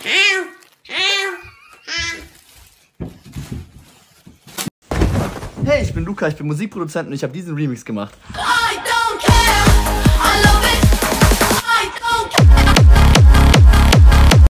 Hey, ich bin Luca, ich bin Musikproduzent und ich habe diesen Remix gemacht.